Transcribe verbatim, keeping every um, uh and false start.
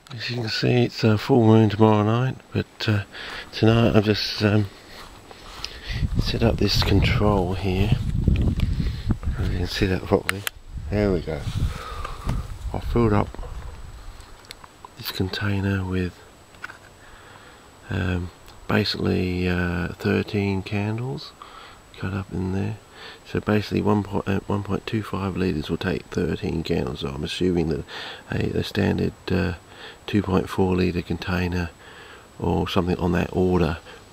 As you can see, it's a full moon tomorrow night, but uh, tonight I've just um, set up this control here. If you can see that properly. There we go. I filled up this container with um, basically uh, thirteen candles cut up in there. So basically one point two five litres will take thirteen candles. So I'm assuming that a, a standard uh, two point four litre container or something on that order